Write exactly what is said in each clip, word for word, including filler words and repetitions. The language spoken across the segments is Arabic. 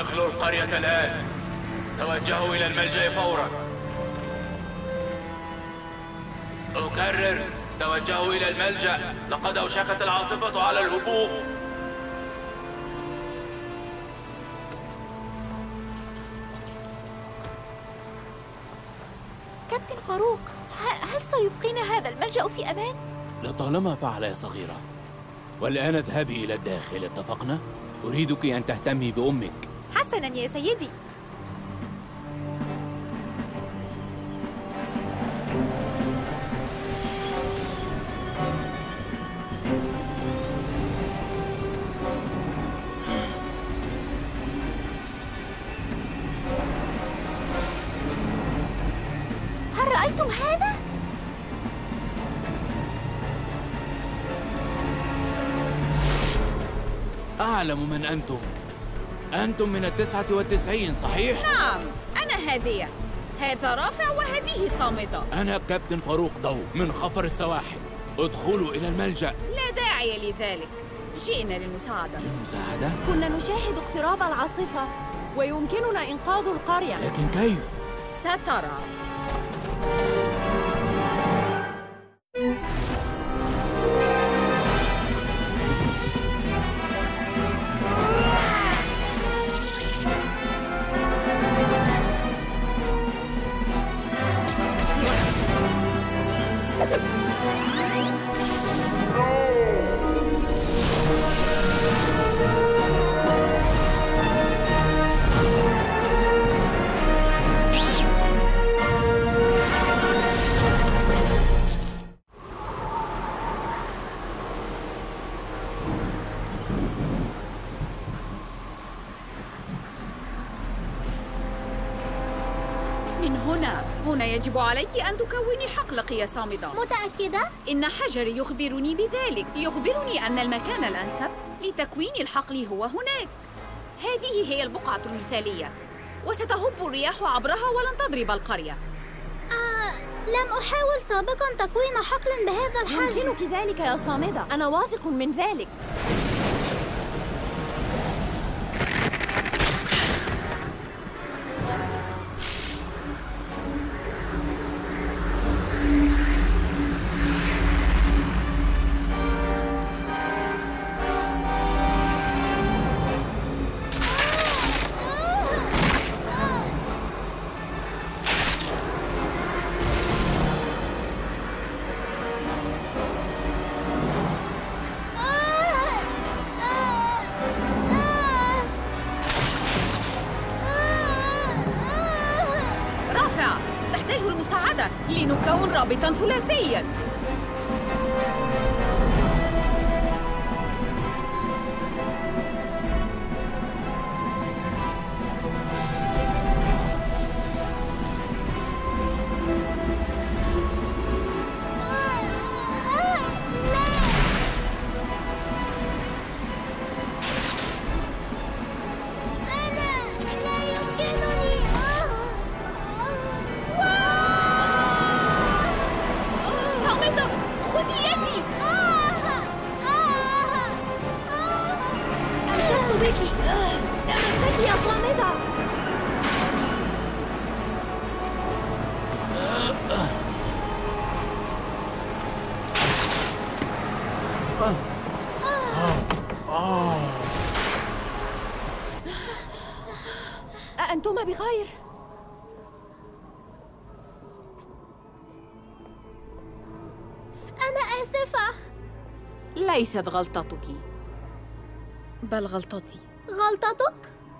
اخلوا القرية الآن. توجهوا إلى الملجأ فورا. أكرر، توجهوا إلى الملجأ، لقد أوشكت العاصفة على الهبوط. كابتن فاروق، هل سيبقينا هذا الملجأ في أمان؟ لطالما فعل يا صغيرة. والآن اذهبي إلى الداخل، اتفقنا؟ أريدك أن تهتمي بأمك. حسناً يا سيدي. هل رأيتم هذا؟ أعلم من أنتم. أنتم من التسعة والتسعين، صحيح؟ نعم، أنا هادية. هذا رافع وهذه صامدة. أنا كابتن فاروق ضوء من خفر السواحل. ادخلوا إلى الملجأ. لا داعي لذلك، جئنا للمساعدة. للمساعدة؟ كنا نشاهد اقتراب العاصفة ويمكننا إنقاذ القرية. لكن كيف؟ سترى. من هنا، هنا يجب عليك أن تكوني حقلك يا صامدة. متأكدة؟ إن حجري يخبرني بذلك، يخبرني أن المكان الأنسب لتكوين الحقل هو هناك. هذه هي البقعة المثالية، وستهب الرياح عبرها ولن تضرب القرية. آه، لم أحاول سابقاً تكوين حقل بهذا الحجم. يمكنك ذلك يا صامدة، أنا واثق من ذلك. لنكون رابطاً ثلاثياً. تمسكي يا صامدة. أأنتما بخير؟ أنا آسفة. ليست غلطتك، بل غلطتي. غلطتك؟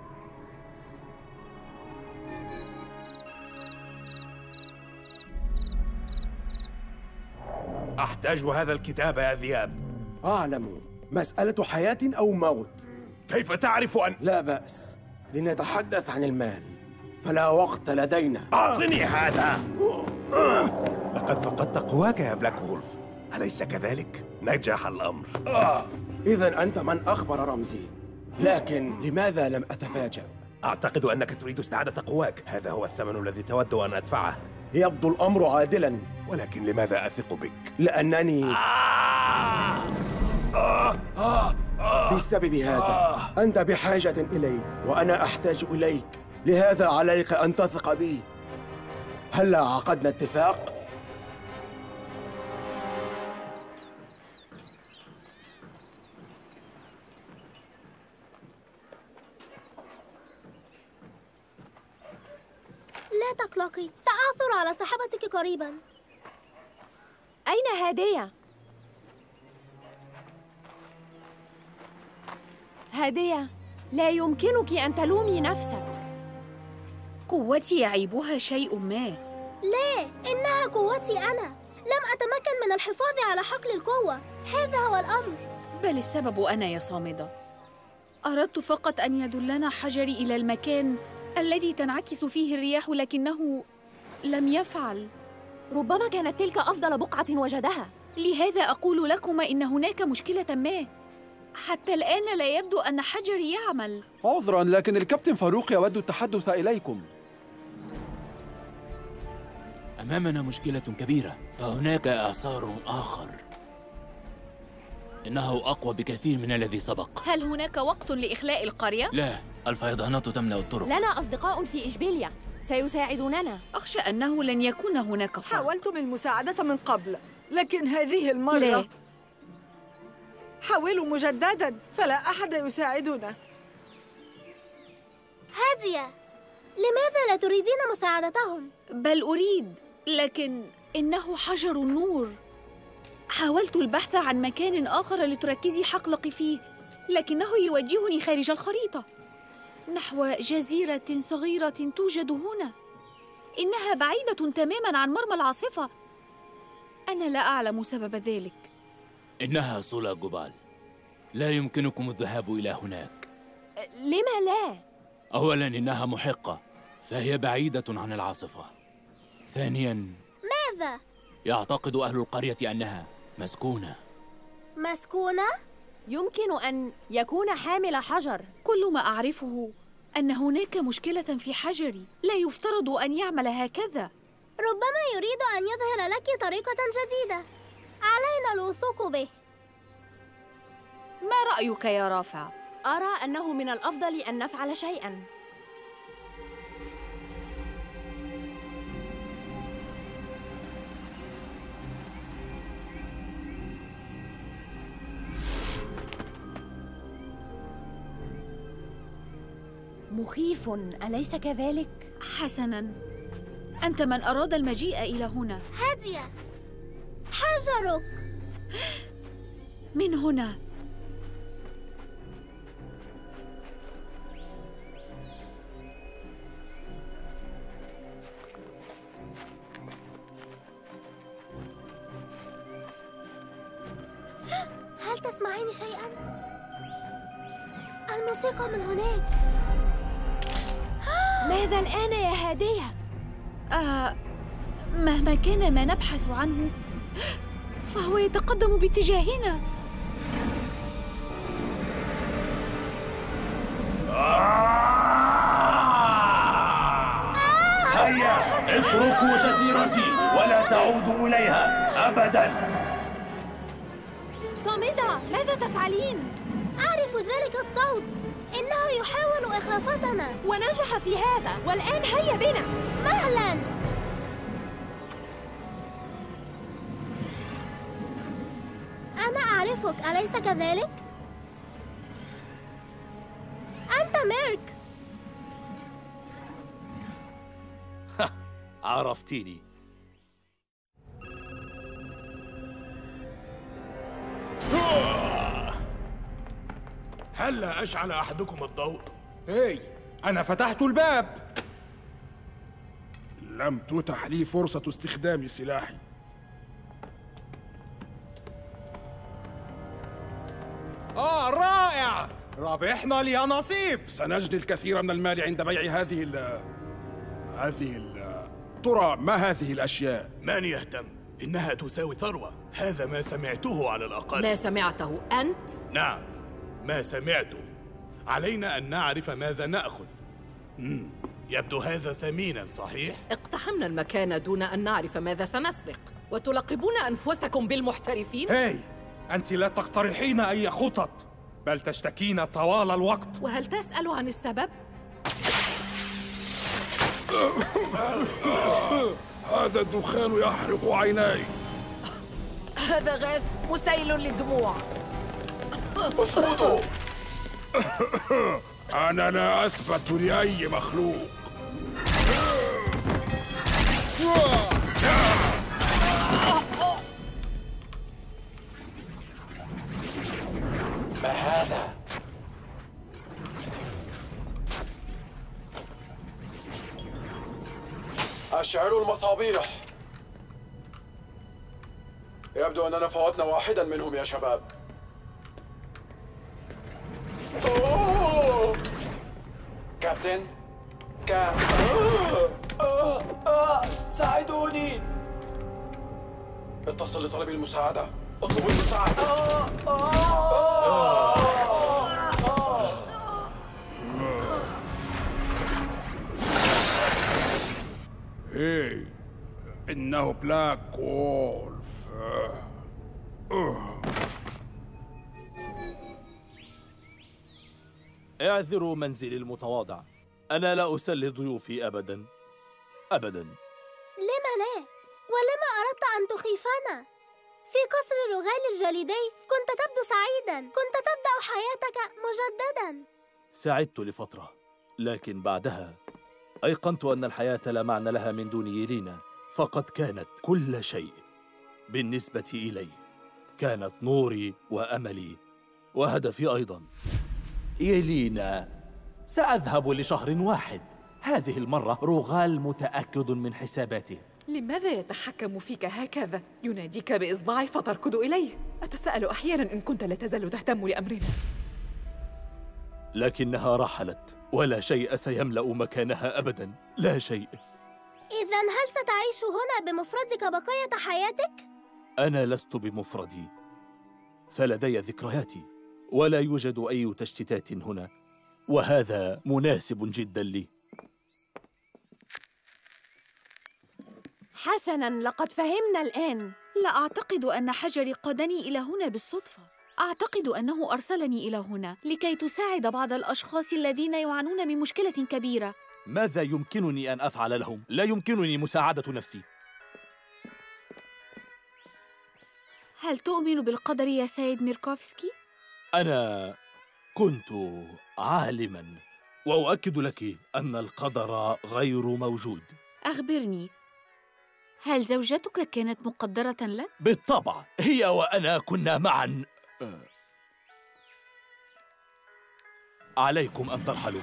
أحتاج هذا الكتاب يا ذئاب. أعلم، مسألة حياة أو موت. كيف تعرف أن... لا بأس، لنتحدث عن المال، فلا وقت لدينا. أعطني هذا. لقد فقدت قواك يا بلاك وولف، أليس كذلك؟ نجح الأمر. آه. إذن أنت من أخبر رمزي، لكن لماذا لم أتفاجأ؟ أعتقد أنك تريد استعادة قواك، هذا هو الثمن الذي تود أن أدفعه. يبدو الأمر عادلاً، ولكن لماذا أثق بك؟ لأنني آه! آه! آه! آه! بسبب هذا أنت بحاجة إلي وأنا أحتاج إليك، لهذا عليك أن تثق بي. هلا عقدنا اتفاق؟ لا تقلقي، سأعثر على صاحبتك قريباً. أين هادية؟ هادية، لا يمكنك أن تلومي نفسك. قوتي يعيبها شيء ما. لا، إنها قوتي أنا. لم أتمكن من الحفاظ على حقل القوة، هذا هو الأمر. بل السبب أنا يا صامدة. أردت فقط أن يدلنا حجري إلى المكان الذي تنعكس فيه الرياح، لكنه لم يفعل. ربما كانت تلك أفضل بقعة وجدها. لهذا أقول لكما إن هناك مشكلة ما. حتى الآن لا يبدو أن حجري يعمل. عذراً، لكن الكابتن فاروق يود التحدث إليكم. أمامنا مشكلة كبيرة، فهناك إعصار آخر إنه أقوى بكثير من الذي سبق. هل هناك وقت لإخلاء القرية؟ لا، الفيضانات تملأ الطرق. لنا أصدقاء في إشبيليا سيساعدوننا. أخشى أنه لن يكون هناك فرق. حاولتم المساعدة من قبل، لكن هذه المرة لا. حاولوا مجدداً، فلا أحد يساعدنا. هادية، لماذا لا تريدين مساعدتهم؟ بل أريد، لكن إنه حجر النور. حاولت البحث عن مكان آخر لتركزي حقلك فيه، لكنه يوجهني خارج الخريطة نحو جزيرة صغيرة توجد هنا. إنها بعيدة تماماً عن مرمى العاصفة. أنا لا أعلم سبب ذلك. إنها صلى جبال، لا يمكنكم الذهاب إلى هناك. لما لا؟ أولاً إنها محقة، فهي بعيدة عن العاصفة. ثانياً، ماذا؟ يعتقد أهل القرية أنها مسكونة. مسكونة؟ يمكن أن يكون حامل حجر. كل ما أعرفه أن هناك مشكلة في حجري، لا يفترض أن يعمل هكذا. ربما يريد أن يظهر لك طريقة جديدة، علينا الوثوق به. ما رأيك يا رافع؟ أرى أنه من الأفضل أن نفعل شيئاً. مخيف، أليس كذلك؟ حسناً، أنت من أراد المجيء إلى هنا. هادية، حجرك من هنا. هل تسمعين شيئاً؟ الموسيقى من هناك. ماذا الآن يا هادية؟ آه، مهما كان ما نبحث عنه فهو يتقدم باتجاهنا. هيا اتركوا جزيرتي ولا تعودوا إليها أبداً. صامدة، ماذا تفعلين؟ أعرف ذلك الصوت، إنه يحاول إخافتنا ونجح في هذا، والآن هيا بنا. مهلاً. أنا أعرفك، أليس كذلك؟ أنت ميرك. عرفتيني. هلا أشعل أحدكم الضوء؟ هاي، أنا فتحت الباب. لم تتح لي فرصة استخدام سلاحي. آه، رائع! ربحنا لي نصيب. سنجني الكثير من المال عند بيع هذه ال هذه ال ترى ما هذه الأشياء؟ من يهتم؟ إنها تساوي ثروة. هذا ما سمعته على الأقل. ما سمعته أنت؟ نعم، ما سمعته. علينا أن نعرف ماذا نأخذ. مم. يبدو هذا ثميناً، صحيح؟ اقتحمنا المكان دون أن نعرف ماذا سنسرق، وتلقبون أنفسكم بالمحترفين؟ هاي، أنت لا تقترحين أي خطط. بل تشتكين طوال الوقت. وهل تسأل عن السبب؟ هذا الدخان يحرق عيناي. هذا غاز مسيل للدموع. اصمتوا. أنا لا أثبت لأي مخلوق. ما هذا؟ أشعلوا المصابيح. يبدو أننا فوتنا واحدا منهم يا شباب. أوه. كابتن كا آه. آه. آه. ساعدوني. اتصل لطلب المساعدة. اطلبوا المساعدة. آه. آه. آه. إيه، إنه بلاك وولف. اعذروا منزلي المتواضع، أنا لا أسلي ضيوفي أبداً أبداً. لما لا؟ ولما أردت أن تخيفنا؟ في قصر رغال الجليدي كنت تبدو سعيداً، كنت تبدأ حياتك مجدداً. سعدت لفترة، لكن بعدها أيقنت أن الحياة لا معنى لها من دون يلينا، فقد كانت كل شيء بالنسبة إلي. كانت نوري وأملي وهدفي أيضاً. يلينا، سأذهب لشهر واحد. هذه المرة رغال متأكد من حساباته. لماذا يتحكم فيك هكذا؟ يناديك بإصبعي فتركض إليه. أتساءل أحياناً إن كنت لا تزال تهتم لأمرنا. لكنها رحلت ولا شيء سيملأ مكانها أبداً، لا شيء. إذن هل ستعيش هنا بمفردك بقية حياتك؟ أنا لست بمفردي، فلدي ذكرياتي ولا يوجد أي تشتيتات هنا، وهذا مناسب جداً لي. حسناً، لقد فهمنا الآن. لا أعتقد أن حجري قادني إلى هنا بالصدفة. أعتقد أنه أرسلني إلى هنا لكي تساعد بعض الأشخاص الذين يعانون من مشكلة كبيرة. ماذا يمكنني أن أفعل لهم؟ لا يمكنني مساعدة نفسي. هل تؤمن بالقدر يا سيد ميركوفسكي؟ أنا كنت عالماً، وأؤكد لك أن القدر غير موجود. أخبرني، هل زوجتك كانت مقدرة لك؟ بالطبع، هي وأنا كنا معاً. عليكم أن ترحلوا.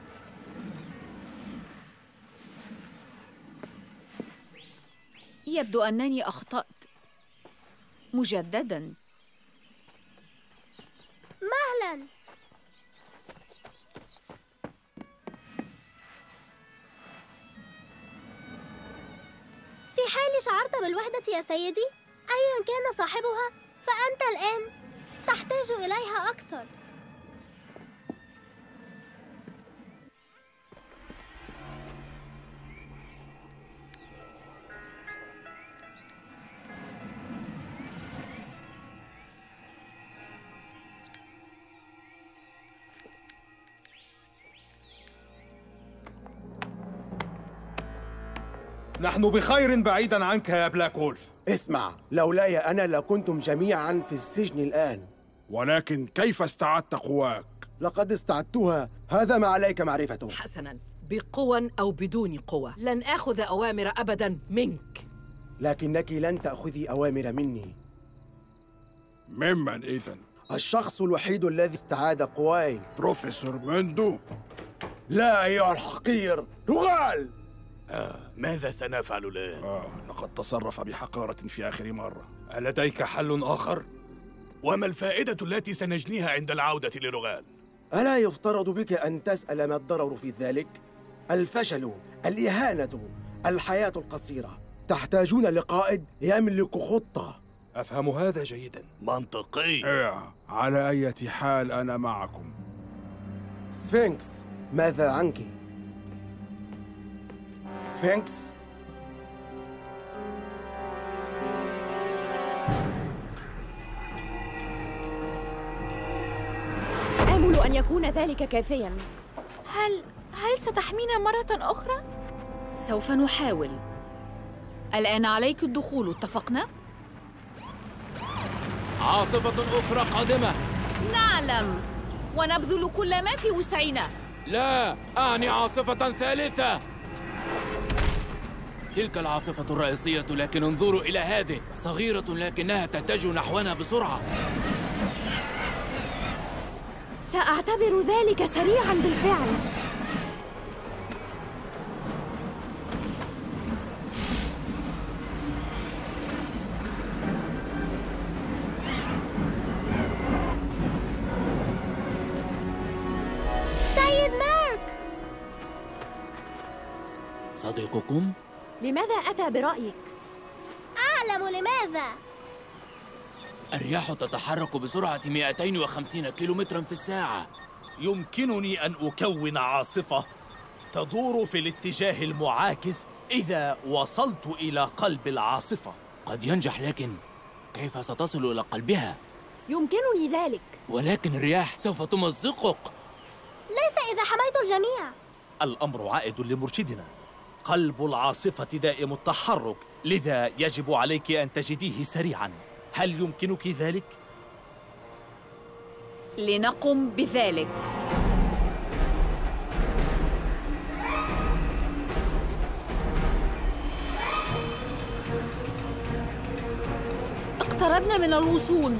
يبدو أنني أخطأت مجدداً. مهلاً. في حال شعرت بالوحدة يا سيدي، أياً كان صاحبها، فأنت الآن تحتاج إليها أكثر. نحن بخير بعيداً عنك يا بلاك وولف. اسمع، لولاي أنا لكنتم جميعاً في السجن الآن. ولكن كيف استعدت قواك؟ لقد استعدتها، هذا ما عليك معرفته. حسناً، بقوى أو بدون قوة لن آخذ أوامر أبداً منك. لكنك لن تأخذي أوامر مني. ممن إذن؟ الشخص الوحيد الذي استعاد قواي. بروفيسور مندو؟ لا أيها الحقير، رغال! آه، ماذا سنفعل الآن؟ آه، لقد تصرف بحقارة في آخر مرة. ألديك حل آخر؟ وما الفائدة التي سنجنيها عند العودة لرغال؟ ألا يفترض بك أن تسأل ما الضرر في ذلك؟ الفشل، الإهانة، الحياة القصيرة. تحتاجون لقائد يملك خطة. أفهم هذا جيداً. منطقي. إيه، على أي حال أنا معكم. سفينكس، ماذا عنك؟ سفينكس؟ أن يكون ذلك كافياً. هل هل ستحمينا مرة أخرى؟ سوف نحاول. الآن عليك الدخول، اتفقنا؟ عاصفة أخرى قادمة. نعلم، ونبذل كل ما في وسعنا. لا، أعني عاصفة ثالثة. تلك العاصفة الرئيسية، لكن انظروا إلى هذه، صغيرة لكنها تتجه نحونا بسرعة. سأعتبر ذلك سريعاً بالفعل. سيد مارك! صديقكم؟ لماذا أتى برأيك؟ أعلم لماذا. الرياح تتحرك بسرعة مئتين وخمسين كيلومتراً في الساعة. يمكنني أن أكون عاصفة تدور في الاتجاه المعاكس إذا وصلت إلى قلب العاصفة. قد ينجح، لكن كيف ستصل إلى قلبها؟ يمكنني ذلك، ولكن الرياح سوف تمزقك. ليس إذا حميت الجميع. الأمر عائد لمرشدنا. قلب العاصفة دائم التحرك، لذا يجب عليك أن تجديه سريعاً. هل يمكنك ذلك؟ لنقم بذلك. اقتربنا من الوصول.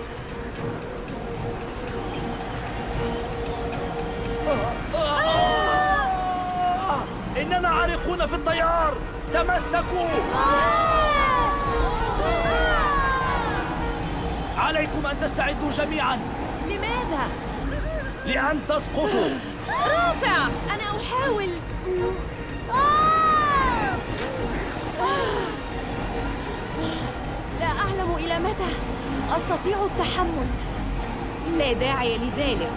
إننا عارقون في التيار، تمسكوا! عليكم أن تستعدوا جميعاً. لماذا؟ لأن تسقطوا. رافع، أنا أحاول. لا أعلم إلى متى أستطيع التحمل. لا داعي لذلك.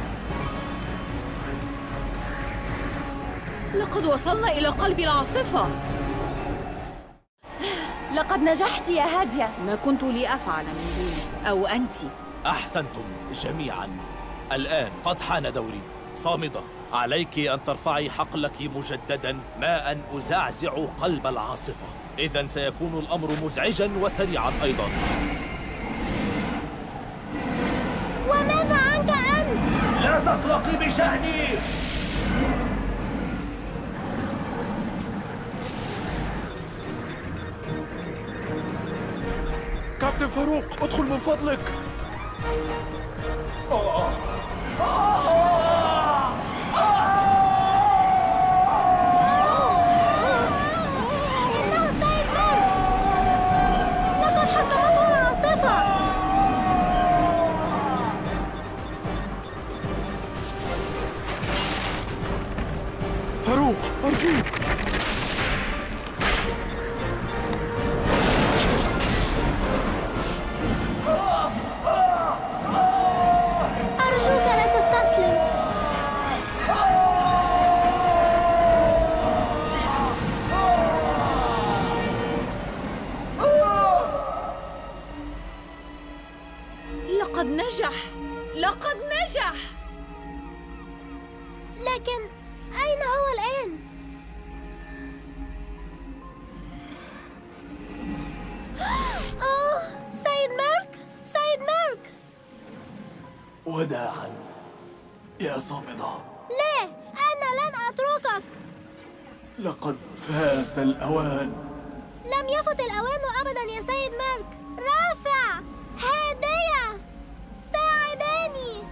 لقد وصلنا إلى قلب العاصفة. لقد نجحت يا هادية. ما كنت لأفعل من دونك، أو أنت. أحسنتم جميعاً. الآن قد حان دوري. صامدة، عليك أن ترفعي حقلك مجدداً ما أن أزعزع قلب العاصفة. إذن سيكون الأمر مزعجاً وسريعاً أيضاً. وماذا عنك أنت؟ لا تقلقي بشأني. كابتن فاروق، ادخل من فضلك. آه. آه. إنه السيد مارك! لقد حطمته العاصفة! فاروق، أرجوك. أرجوك لا تستسلم. لقد نجح، لقد نجح. لكن أين هو الآن؟ أوه، سيد مارك! سيد مارك! وداعاً يا صامدة. لا، أنا لن أتركك. لقد فات الأوان. لم يفت الأوان أبداً يا سيد مارك. رافع، هادية، ساعداني.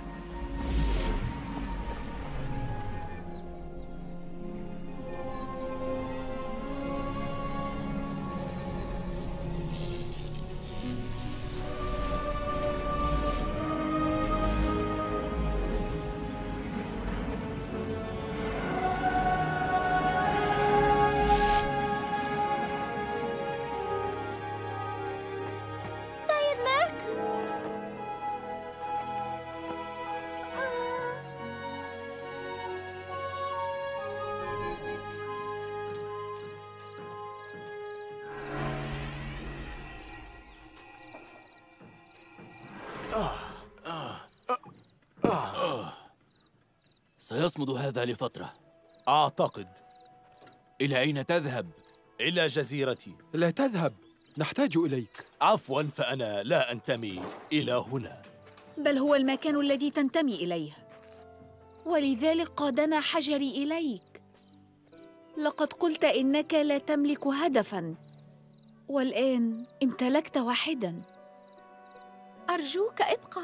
سيصمد هذا لفترة. أعتقد. إلى أين تذهب؟ إلى جزيرتي. لا تذهب، نحتاج إليك. عفواً، فأنا لا أنتمي إلى هنا، بل هو المكان الذي تنتمي إليه، ولذلك قادنا حجري إليك. لقد قلت إنك لا تملك هدفاً، والآن امتلكت واحداً. أرجوك ابقى.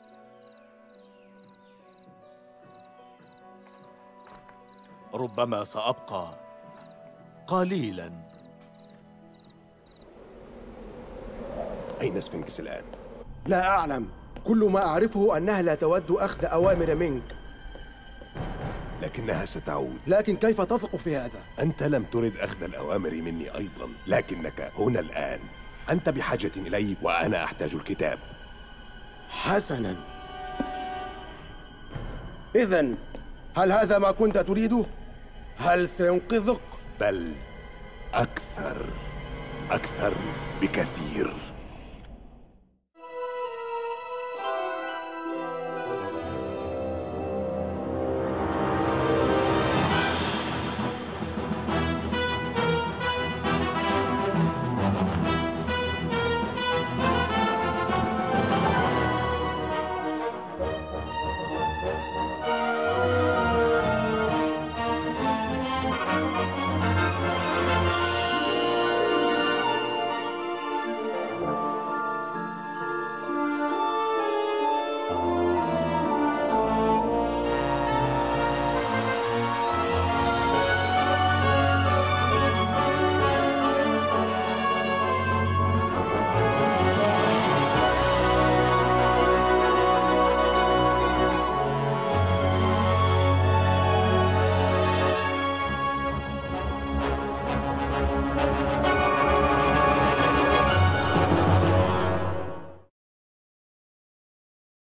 ربما سأبقى قليلاً. أين سفنكس الآن؟ لا أعلم، كل ما أعرفه أنها لا تود أخذ أوامر منك. لكنها ستعود. لكن كيف تثق في هذا؟ أنت لم ترد أخذ الأوامر مني أيضاً، لكنك هنا الآن. أنت بحاجة إلي وأنا أحتاج الكتاب. حسناً، إذن هل هذا ما كنت تريده؟ هل سينقذك؟ بل أكثر، أكثر بكثير.